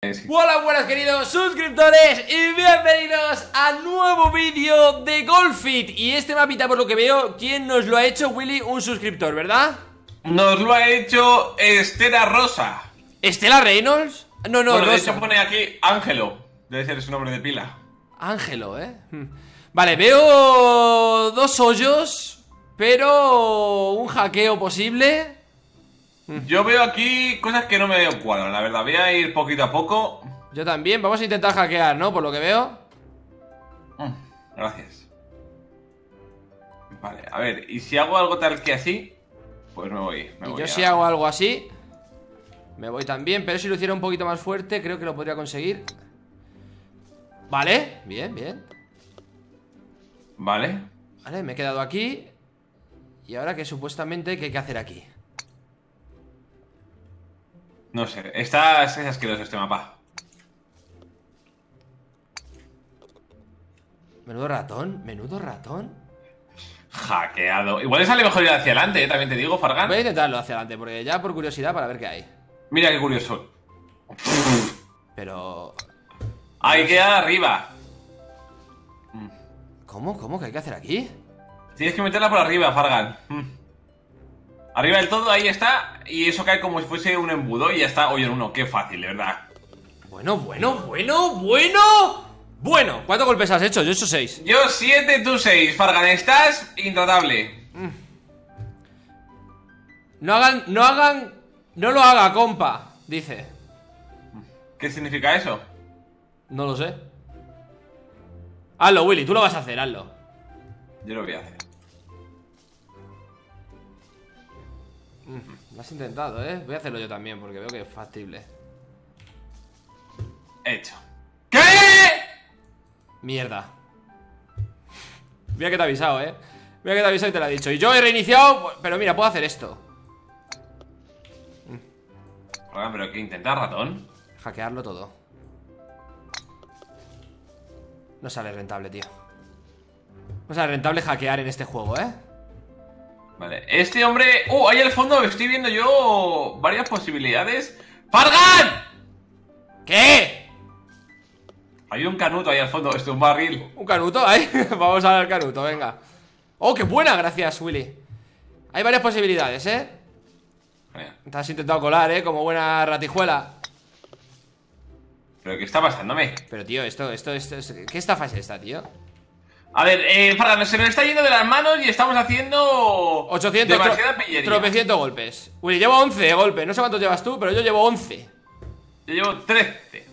Sí. Hola, buenas queridos suscriptores y bienvenidos a nuevo vídeo de Golfit. Y este mapita, por lo que veo, ¿quién nos lo ha hecho, Willy? Un suscriptor, ¿verdad? Nos lo ha hecho Estela Rosa. ¿Estela Reynolds? No, Bueno, de Rosa. hecho pone aquí Ángelo. Debe ser su nombre de pila. Ángelo, Vale, veo dos hoyos, pero un hackeo posible. Yo veo aquí cosas que no me cuadran, la verdad. Voy a ir poquito a poco. Yo también, vamos a intentar hackear, ¿no? Por lo que veo. Gracias. Vale, a ver, y si hago algo tal que así, pues me voy. Y yo si hago algo así, me voy también, pero si lo hiciera un poquito más fuerte, creo que lo podría conseguir. Vale, bien, bien. Vale. Vale, me he quedado aquí. Y ahora que supuestamente, ¿qué hay que hacer aquí? No sé, es asqueroso este mapa. Menudo ratón, menudo ratón. Hackeado. Igual le sale mejor ir hacia adelante, también te digo, Fargan. Voy a intentarlo hacia adelante, porque ya por curiosidad, para ver qué hay. Mira qué curioso. Pero... Ahí queda arriba. ¿Cómo? ¿Cómo? ¿Qué hay que hacer aquí? Tienes que meterla por arriba, Fargan. Arriba del todo, ahí está. Y eso cae como si fuese un embudo y ya está. Oye, uno, qué fácil, de verdad. Bueno, ¿cuántos golpes has hecho? Yo he hecho 6. Yo 7, tú 6. Fargan, estás intratable. No lo haga, compa, dice. ¿Qué significa eso? No lo sé. Hazlo, Willy, tú lo vas a hacer, hazlo. Yo lo voy a hacer. Lo has intentado, Voy a hacerlo yo también, porque veo que es factible. Hecho. ¿Qué? Mierda. Mira que te he avisado, Mira que te he avisado y te lo he dicho. Y yo he reiniciado, pero mira, puedo hacer esto. Fargan, pero ¿qué intentas, ratón? Hackearlo todo. No sale rentable, tío. No sale rentable hackear en este juego, Vale, este hombre... ahí al fondo estoy viendo yo varias posibilidades. ¡Fargan! ¿Qué? Hay un canuto ahí al fondo, esto es un barril. ¿Un canuto? Ahí. Vamos a ver el canuto, venga. Oh, qué buena, gracias, Willy. Hay varias posibilidades, Genial. Te has intentado colar, como buena ratijuela. ¿Pero qué está pasándome? Pero, tío, esto ¿qué estafa es esta, tío? A ver, Fargan, se nos está yendo de las manos y estamos haciendo... 800, demasiada pillería. tropecientos golpes. Willy, llevo 11 golpes. No sé cuántos llevas tú, pero yo llevo 11. Yo llevo 13.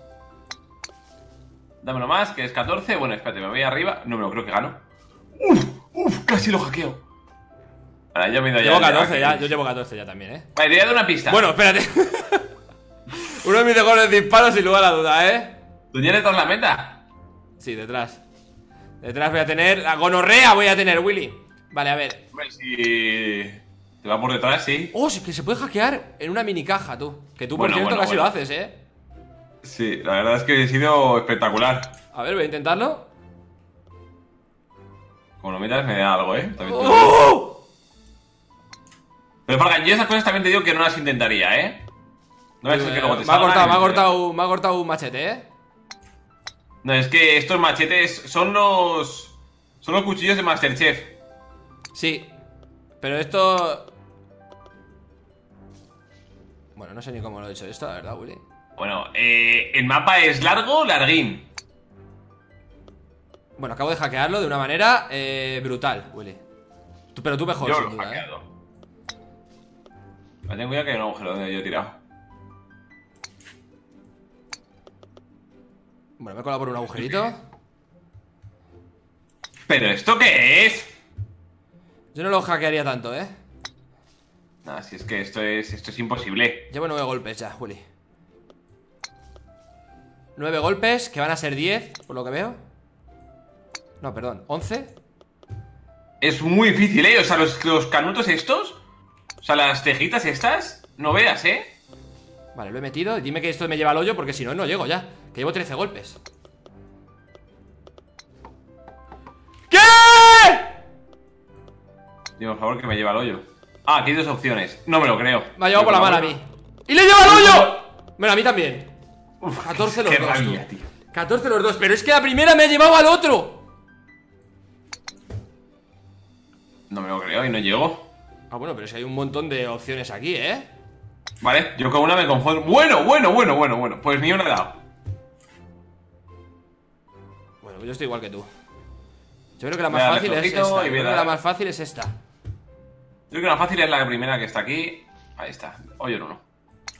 Dámelo más, que es 14. Bueno, espérate, me voy arriba. No me lo creo que gano. Casi lo hackeo. Vale, yo me he ido ya. Llevo 14 ya, yo llevo 14 ya también, Vale, te voy a dar una pista. Bueno, espérate. Uno de mis mejores disparos sin lugar a duda, ¿Tú ya detrás la meta? Sí, detrás. Detrás voy a tener, la gonorrea voy a tener, Willy. Vale, a ver. Hombre, si te va por detrás, sí. Oh, sí, que se puede hackear en una mini caja, tú. Que tú, por Bueno, cierto, bueno, casi bueno. lo haces, Sí, la verdad es que he sido espectacular. A ver, voy a intentarlo. Como lo metas me da algo, También te digo. ¡Oh! Pero Fargan, yo esas cosas también te digo que no las intentaría, No es que luego te me ha salgan cortado, me ha cortado un machete, No, es que estos machetes son los cuchillos de Masterchef. Sí. Pero esto... Bueno, no sé ni cómo lo he hecho esto, la verdad, Willy. Bueno, el mapa es largo, larguín. Bueno, acabo de hackearlo de una manera brutal, Willy. Pero tú mejor, Yo sin lo he duda, hackeado. Ten cuidado que hay un agujero donde yo he tirado. Bueno, me he colado por un agujerito. ¿Pero esto qué es? Yo no lo hackearía tanto, No, si es que esto es imposible. Llevo 9 golpes ya, Willy. 9 golpes, que van a ser 10, por lo que veo. No, perdón, 11. Es muy difícil, O sea, los canutos estos, o sea, las tejitas estas, no veas, Vale, lo he metido. Y dime que esto me lleva al hoyo, porque si no, no llego ya. Que llevo 13 golpes. ¿Qué? Dime, por favor, que me lleva al hoyo. Ah, aquí hay dos opciones. No me lo creo. Me ha llevado por la mano a mí. ¡Y le lleva al hoyo! Bueno, a mí también. Uf, 14 los qué dos, rabia, tú. tío. 14 los dos, pero es que la primera me ha llevado al otro. No me lo creo y no llego. Ah, bueno, pero si hay un montón de opciones aquí, ¿eh? Vale, yo con una me conformo. Bueno. Pues ni una he dado. Bueno, yo estoy igual que tú. Yo creo que la más Voy a darle fácil es flojito esta. y Yo voy a creo que dar- la más fácil es esta. Yo creo que la fácil es la primera que está aquí. Ahí está, hoyo en uno.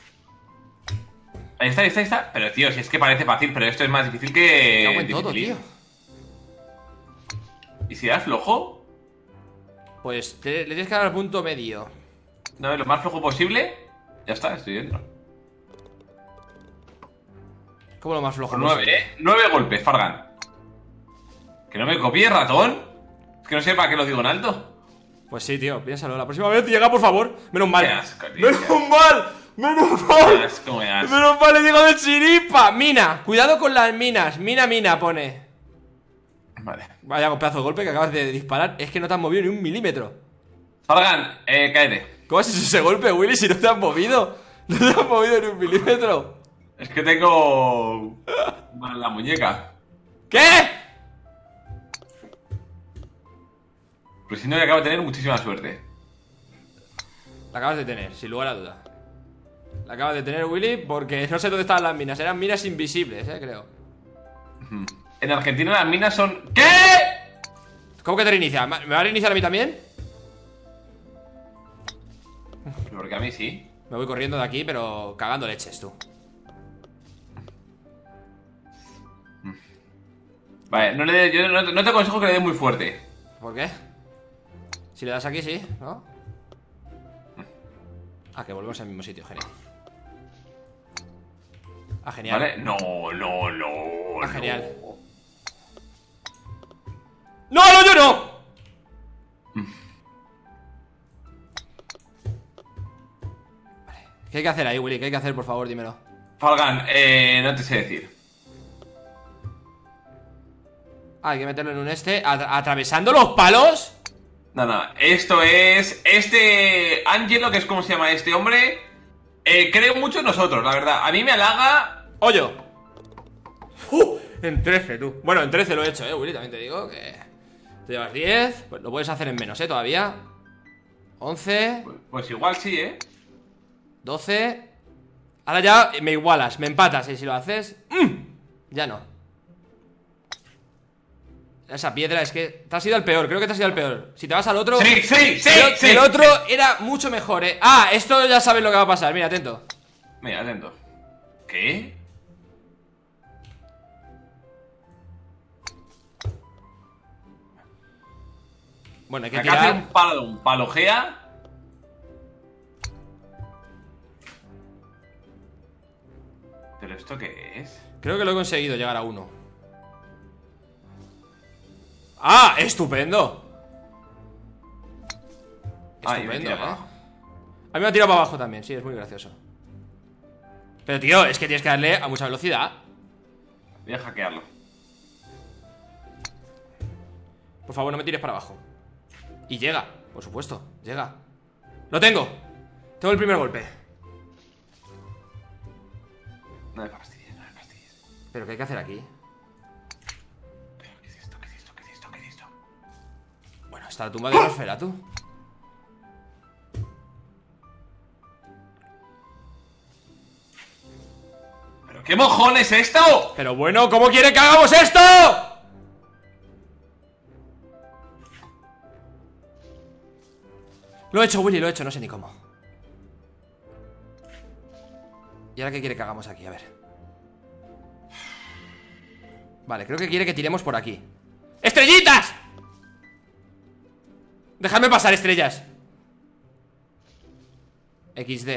Ahí está. Pero tío, si es que parece fácil, pero esto es más difícil que... Cago en todo, dificilín. tío. ¿Y si das flojo? Pues le tienes que dar al punto medio. No, lo más flojo posible. Ya está, estoy dentro. ¿Cómo lo más flojo Por posible? 9, 9 golpes, Fargan. Que no me copie, ratón. Es que no sé para qué lo digo en alto. Pues sí, tío, piénsalo. La próxima vez llega, por favor. Menos mal. Qué asco, tío, Menos qué asco. mal. Menos mal. Me das, como me das. Menos mal, le digo de chiripa. Mina. Cuidado con las minas. Mina, pone. Vale. Vaya pedazo de golpe que acabas de disparar. Es que no te has movido ni un milímetro. Fargan, cállate. ¿Cómo has hecho ese golpe, Willy, si no te has movido? No te has movido ni un milímetro. Es que tengo... mal la muñeca. ¿Qué? Pero si no, acabo de tener muchísima suerte. La acabas de tener, sin lugar a duda. La acabas de tener, Willy, porque no sé dónde estaban las minas. Eran minas invisibles, creo. En Argentina las minas son... ¿Qué? ¿Cómo que te reinicia? ¿Me va a reiniciar a mí también? Porque a mí sí. Me voy corriendo de aquí, pero cagando leches, tú. Vale, yo no te aconsejo que le dé muy fuerte. ¿Por qué? Si le das aquí, sí, ¿no? Ah, que volvemos al mismo sitio, genial. Ah, genial. ¿Vale? No. Ah, genial. ¡No, yo no! Vale. ¿Qué hay que hacer ahí, Willy? ¿Qué hay que hacer, por favor? Dímelo. Falgan, no te sé decir. Ah, hay que meterlo en un ¿Atravesando los palos? No, esto es... Angelo, que es como se llama este hombre, creo mucho en nosotros, la verdad. A mí me halaga... ¡Hoyo! En 13, tú. Bueno, en 13 lo he hecho, Willy, también te digo que... Te llevas 10, pues lo puedes hacer en menos, todavía. 11, Pues igual sí, 12. Ahora ya me igualas, me empatas, y si lo haces... Ya no. Esa piedra es que... Te has ido al peor, creo que te has ido al peor. Si te vas al otro... Sí. El otro era mucho mejor, Ah, esto ya sabes lo que va a pasar, mira, atento. Mira, atento. ¿Qué? Bueno, hay que Acá hace tirar... un palogea. ¿Pero esto qué es? Creo que lo he conseguido, llegar a 1. ¡Ah! ¡Estupendo! Ay, me Estupendo, tira para abajo. A mí me ha tirado para abajo también, sí, es muy gracioso. Pero tío, es que tienes que darle a mucha velocidad. Voy a hackearlo. Por favor, no me tires para abajo. Y llega, por supuesto, llega. ¡Lo tengo! Tengo el primer golpe. No me fastidies. ¿Pero qué hay que hacer aquí? ¿Qué es esto? Bueno, está la tumba de Nosferatu. ¿Pero qué mojones es esto? Pero bueno, ¿cómo quiere que hagamos esto? Lo he hecho, Willy, lo he hecho, no sé ni cómo. ¿Y ahora qué quiere que hagamos aquí? A ver. Vale, creo que quiere que tiremos por aquí. ¡Estrellitas! Dejadme pasar, estrellas. XD.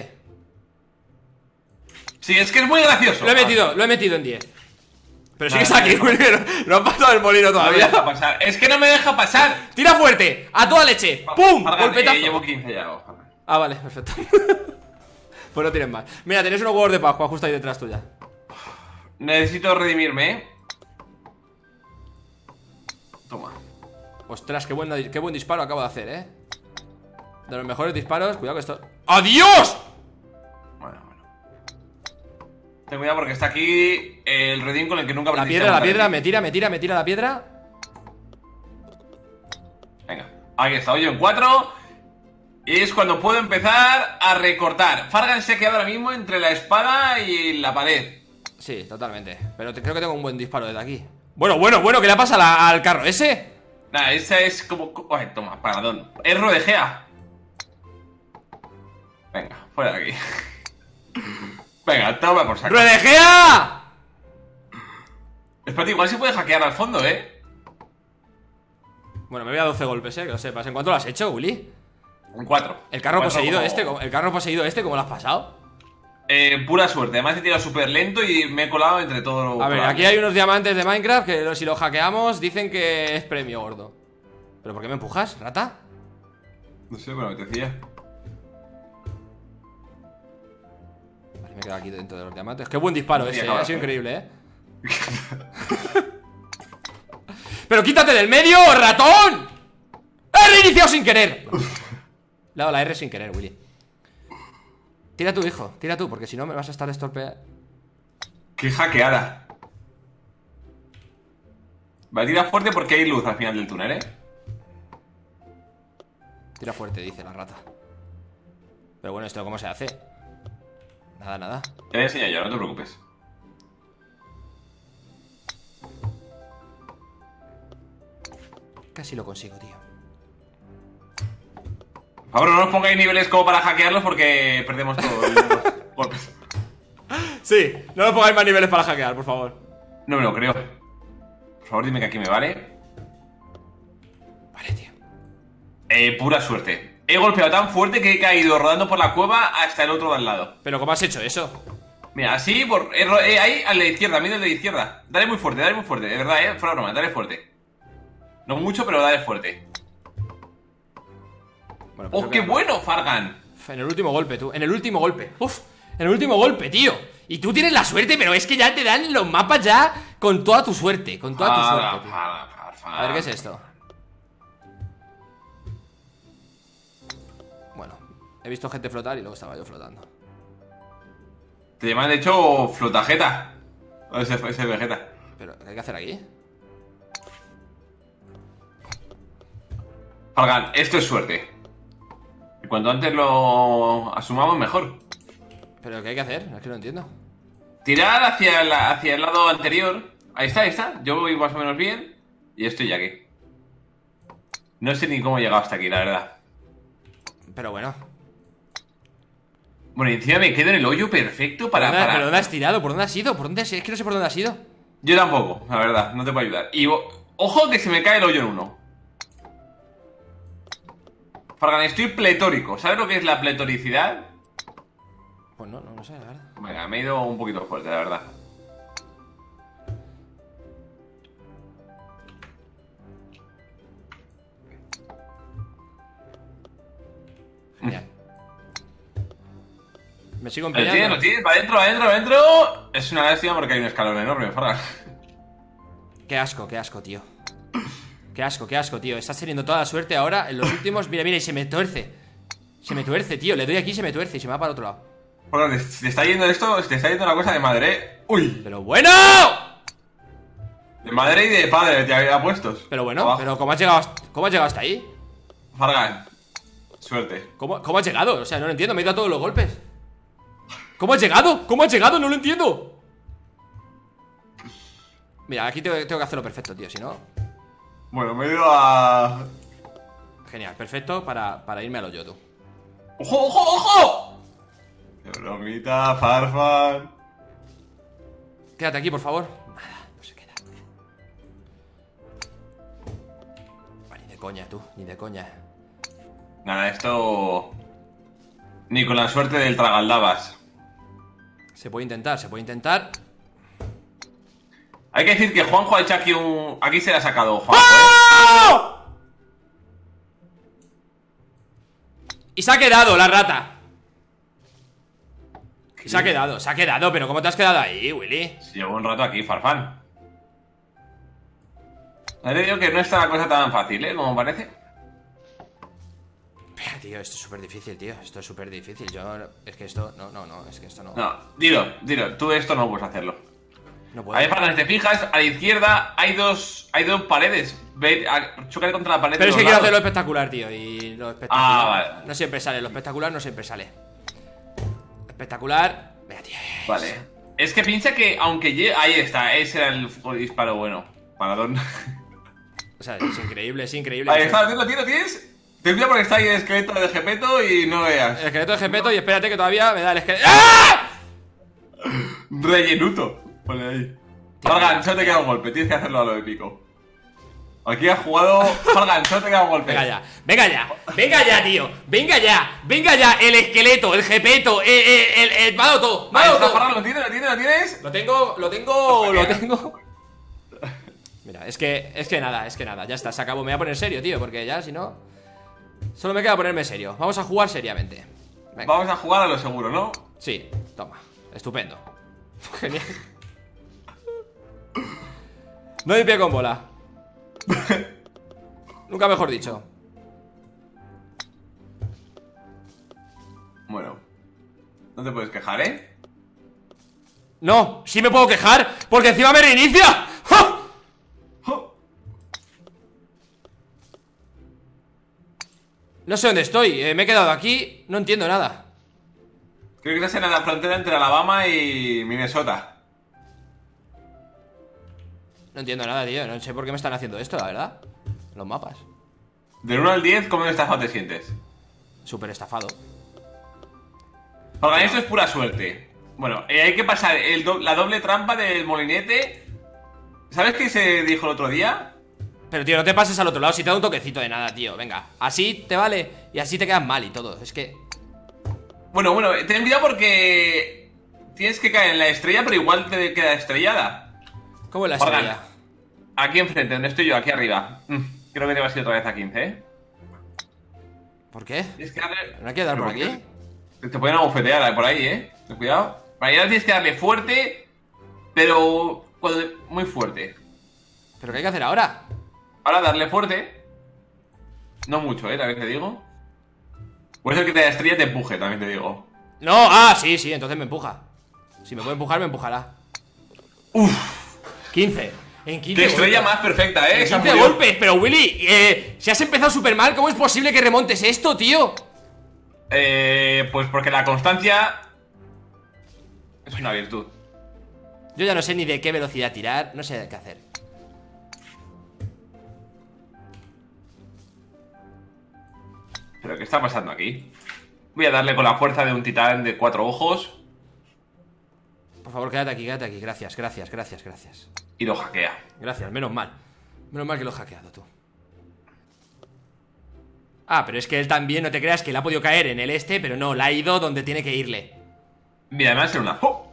Sí, es que es muy gracioso. Lo he metido en 10. Pero Vale, sigues aquí, vale. Willy. No ha pasado el molino No me todavía. deja pasar. Es que no me deja pasar. Tira fuerte, a toda leche. ¡Pum! Fargan, Golpetazo. llevo 15 ya. Fargan. Ah, vale, perfecto. Pues no tienes más. Mira, tenéis unos huevos de Pascua justo ahí detrás tuya. Necesito redimirme, Toma. Ostras, qué buen disparo acabo de hacer, De los mejores disparos. Cuidado que esto... ¡Adiós! Bueno. Ten cuidado porque está aquí el redín con el que nunca La aprendiste piedra, a montar. me tira la piedra. Venga, aquí está, hoyo en 4. Y es cuando puedo empezar a recortar. Fargan se ha quedado ahora mismo entre la espada y la pared. Sí, totalmente. Pero creo que tengo un buen disparo desde aquí. Bueno, ¿qué le pasa al carro ese? Nada, esa es como... Ay, toma, paradón. Es rodejea. Venga, fuera de aquí. Venga, toma por saco. ¡Ruedejea! Espérate, igual se puede hackear al fondo, ¿eh? Bueno, me voy a 12 golpes, que lo sepas. ¿En cuánto lo has hecho, Willy? Un 4. El carro poseído ¿cómo lo has pasado? Pura suerte. Además he tirado súper lento y me he colado entre todo. A ver, aquí hay unos diamantes de Minecraft que si los hackeamos dicen que es premio gordo. ¿Pero por qué me empujas, rata? No sé, pero me apetecía. Vale, me he quedado aquí dentro de los diamantes. Qué buen disparo ese, ha sido increíble, ¡Pero quítate del medio, ratón! ¡He reiniciado sin querer! Le he dado la R sin querer, Willy. Tira tú, hijo, tira tú, porque si no me vas a estar estorpeando. ¡Qué hackeada! Va a tirar fuerte porque hay luz al final del túnel, ¿eh? Tira fuerte, dice la rata. Pero bueno, ¿esto cómo se hace? Nada. Te voy a enseñar yo, no te preocupes. Casi lo consigo, tío. Por favor, no nos pongáis niveles como para hackearlos porque perdemos todo el golpes. Sí, no me pongáis más niveles para hackear, por favor. No me lo creo. Por favor, dime que aquí me vale. Vale, tío. Pura suerte. He golpeado tan fuerte que he caído rodando por la cueva hasta el otro de al lado. ¿Pero cómo has hecho eso? Mira, así, ahí a la izquierda, mira el de la izquierda. Dale muy fuerte, de verdad, fuera broma, dale fuerte. No mucho, pero dale fuerte. Bueno, ¡Oh, qué bueno, Fargan! En el último golpe, tú. En el último golpe. Uf, en el último golpe, tío. Y tú tienes la suerte, pero es que ya te dan los mapas ya con toda tu suerte. Con toda tu suerte, tío. A ver, ¿qué es esto? Bueno, he visto gente flotar y luego estaba yo flotando. Te llaman, de hecho, flotajeta. Ese vegeta. ¿Pero qué hay que hacer aquí? Fargan, esto es suerte. Y cuanto antes lo asumamos, mejor. ¿Pero qué hay que hacer? Es que no entiendo. Tirar hacia el lado anterior. Ahí está. Yo voy más o menos bien. Y estoy ya aquí. No sé ni cómo he llegado hasta aquí, la verdad. Pero bueno. Bueno, y encima me quedo en el hoyo perfecto para... ¿Pero dónde has tirado? ¿Por dónde has ido? Es que no sé por dónde has ido. Yo tampoco, la verdad, no te puedo ayudar. Y ojo que se me cae el hoyo en uno. Fargan, estoy pletórico. ¿Sabes lo que es la pletoricidad? Pues no sé, la verdad. Venga, me he ido un poquito fuerte, la verdad. Genial. Me sigo Lo empeñando. tienes, va adentro. Es una lástima porque hay un escalón enorme, Fargan. Qué asco, tío. Qué asco, tío. Estás teniendo toda la suerte ahora. En los últimos... Mira, y se me tuerce. Se me tuerce, tío. Le doy aquí y se me tuerce y se me va para el otro lado. Fargan, te está yendo esto, te está yendo una cosa de madre, ¿eh? ¡Uy! ¡Pero bueno! De madre y de padre, te había puestos. Pero bueno, Abajo. pero ¿cómo has llegado hasta ahí? Fargan, suerte. ¿Cómo has llegado? O sea, no lo entiendo, me he dado todos los golpes. ¿Cómo has llegado? ¿Cómo has llegado? No lo entiendo. Mira, aquí tengo que hacerlo perfecto, tío, si no... Bueno, me he ido a... Genial, perfecto para irme al hoyo, tú. ¡Ojo, ojo, ojo! ¡Qué bromita, Farfan! Quédate aquí, por favor. Nada, no se queda. Ni de coña, tú, ni de coña. Nada, esto... Ni con la suerte del tragaldabas. Se puede intentar. Hay que decir que Juanjo ha hecho aquí un... Aquí se le ha sacado Juanjo, ¡Oh! Y se ha quedado la rata. Se ha quedado, pero ¿cómo te has quedado ahí, Willy? Llevo un rato aquí, Farfán. Te digo que no está la cosa tan fácil, ¿eh? Como parece. Mira, tío, esto es súper difícil, tío. Esto es súper difícil. Es que esto... No, es que esto no... No, dilo. Tú esto no puedes hacerlo. No puedo. Ahí, Fargan, si te fijas, a la izquierda hay dos paredes. Ve, chocar contra la pared. Pero de es que los quiero hacer lo lados. espectacular, tío. Y lo espectacular vale. no siempre sale. Lo espectacular no siempre sale. Espectacular... Mira, tío. Vale. Es que piensa que aunque ahí está, ese era el disparo bueno. Paradón. O sea, es increíble, es increíble. Ahí está, lo tienes. Ten cuidado porque está ahí el esqueleto de Gepeto y no veas. El esqueleto de Gepeto y espérate que todavía me da el esqueleto. ¡Ah! Rellenuto. Ponle ahí. Fargan, solo te queda un golpe, tienes que hacerlo a lo épico. Aquí has jugado. Fargan, solo te queda un golpe. Venga ya, venga ya, venga ya, tío. Venga ya, el esqueleto, el Gepeto, me ha dado todo, me ha Ahí dado está, todo. Fargan, ¿lo tienes? Lo tengo. Mira, es que nada, ya está, se acabó. Me voy a poner serio, tío, porque ya, si no... Solo me queda ponerme serio. Vamos a jugar seriamente. Venga. Vamos a jugar a lo seguro, ¿no? Sí, toma, estupendo. Genial. No hay pie con bola. Nunca mejor dicho. Bueno. No te puedes quejar, ¿eh? No, sí me puedo quejar, porque encima me reinicia. ¡Ja! No sé dónde estoy, me he quedado aquí. No entiendo nada. Creo que estás en la frontera entre Alabama y Minnesota. No entiendo nada, tío. No sé por qué me están haciendo esto, la verdad. Los mapas. Del 1 al 10, ¿cómo estafado te sientes? Súper estafado. Porque esto es pura suerte. Bueno, hay que pasar la doble trampa del molinete. ¿Sabes qué se dijo el otro día? Pero, tío, no te pases al otro lado. Si te da un toquecito de nada, tío. Venga, así te vale. Y así te quedas mal y todo. Es que... Bueno, ten cuidado porque tienes que caer en la estrella, pero igual te queda estrellada. ¿Cómo es la Fargan, estrella? aquí enfrente, donde estoy yo, aquí arriba. Creo que te vas a ir otra vez a 15, ¿eh? ¿Por qué? Tienes que darle... ¿No hay que dar por aquí? Te pueden abofetear por ahí, ¿eh? Ten cuidado. Para allá tienes que darle fuerte, pero muy fuerte. ¿Pero qué hay que hacer ahora? Ahora darle fuerte. No mucho, también te digo. Puede ser que te la estrella te empuje, también te digo. No, sí, entonces me empuja. Si me puede empujar, me empujará. Uf. 15. En 15 Qué estrella golpes. más perfecta, En 15 golpes, pero Willy, si has empezado súper mal, ¿cómo es posible que remontes esto, tío? Pues porque la constancia es una virtud. Yo ya no sé ni de qué velocidad tirar, no sé qué hacer. ¿Pero qué está pasando aquí? Voy a darle con la fuerza de un titán de 4 ojos. Por favor, quédate aquí, gracias. Y lo hackea. Gracias, menos mal. Menos mal que lo he hackeado, tú. Ah, pero es que él también, no te creas que le ha podido caer en el este, pero no, la ha ido donde tiene que irle. Mira, además es una... ¡Oh!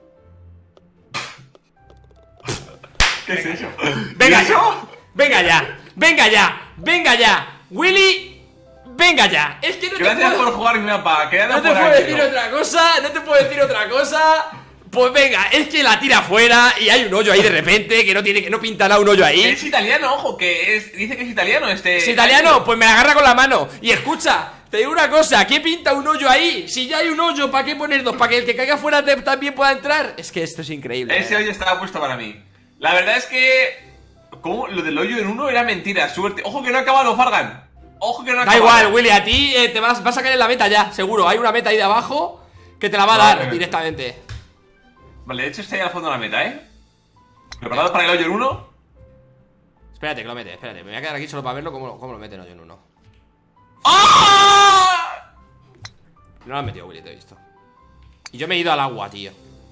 ¿Qué es eso? ¡Venga ¿Y ya! eso? ¡Venga ya! ¡Willy! ¡Venga ya! Es que no Gracias te por puedo... jugar mi mapa. Quédate No te por puedo aquí, decir ¿no? otra cosa. Pues venga, es que la tira fuera y hay un hoyo ahí de repente que no pinta nada un hoyo ahí. Es italiano, ojo, dice que es italiano este... ¿Es italiano? Pues me la agarra con la mano. Y escucha, te digo una cosa, ¿qué pinta un hoyo ahí? Si ya hay un hoyo, ¿para qué poner dos? ¿Para que el que caiga fuera también pueda entrar? Es que esto es increíble. Ese hoyo estaba puesto para mí. La verdad es que... ¿Cómo? Lo del hoyo en uno era mentira, suerte. Ojo que no ha acabado, Fargan. Ojo que no ha Da acabado. igual, Willy, a ti te vas a caer en la meta ya, seguro. Hay una meta ahí de abajo que te la va a dar directamente. Vale, de hecho está ahí al fondo de la meta, ¿eh? ¿Preparado para el hoyo en uno? Espérate, que lo mete, espérate. Me voy a quedar aquí solo para verlo cómo lo mete en hoyo en uno. ¡Ah! No lo han metido, Willy, te he visto. Y yo me he ido al agua, tío.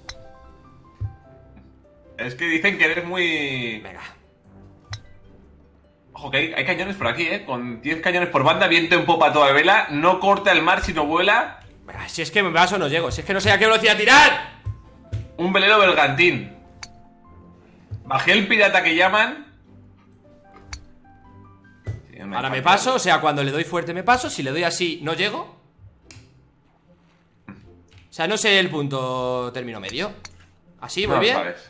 Es que dicen que eres muy... Venga. Ojo que hay cañones por aquí, con 10 cañones por banda, viento en popa a toda vela, no corta el mar sino vuela. Venga, si es que me paso no llego, si es que no sé a qué velocidad tirar. Un velero bergantín. Bajé el pirata que llaman. Sí, Ahora me paso, o sea, cuando le doy fuerte me paso. Si le doy así, no llego. O sea, no sé el punto término medio. Así, muy No lo bien. sabes.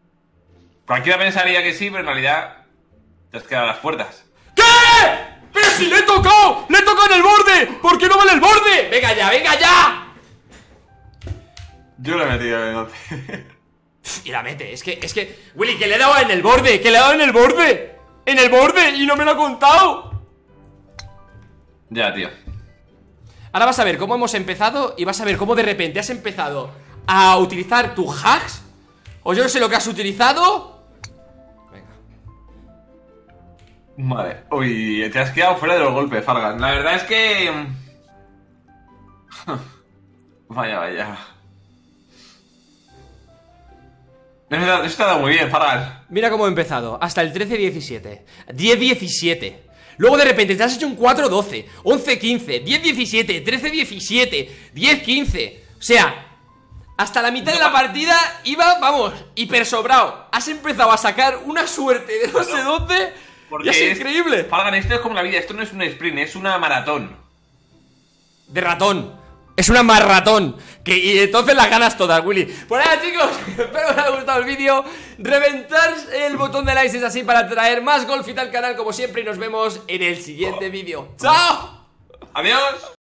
Cualquiera pensaría que sí, pero en realidad te has quedado a las puertas. ¿Qué? ¡Pero si le he tocado! ¡Le he tocado en el borde! ¿Por qué no vale el borde? ¡Venga ya, venga ya! Yo le he metido en 11. Y la mete, es que, Willy, que le he dado en el borde, que le he dado en el borde. En el borde, y no me lo ha contado. Ya, tío. Ahora vas a ver cómo hemos empezado y vas a ver cómo de repente has empezado a utilizar tus hacks. O yo no sé lo que has utilizado. Venga. Vale. Uy, te has quedado fuera de los golpes, Fargan. La verdad es que... Vaya, vaya. Eso te ha dado muy bien, Fargan. Mira cómo he empezado, hasta el 13-17 10-17. Luego de repente te has hecho un 4-12 11-15, 10-17, 13-17 10-15. O sea, hasta la mitad de la partida iba, vamos, hiper sobrado. Has empezado a sacar una suerte de no sé dónde. Porque es increíble. Fargan, esto es como la vida, esto no es un sprint, es una maratón. De ratón. Es una maratón. Y entonces las ganas todas, Willy. Pues nada, chicos, espero que os haya gustado el vídeo. Reventar el botón de likes es así para traer más Golfit al canal como siempre. Y nos vemos en el siguiente vídeo. ¡Chao! Adiós.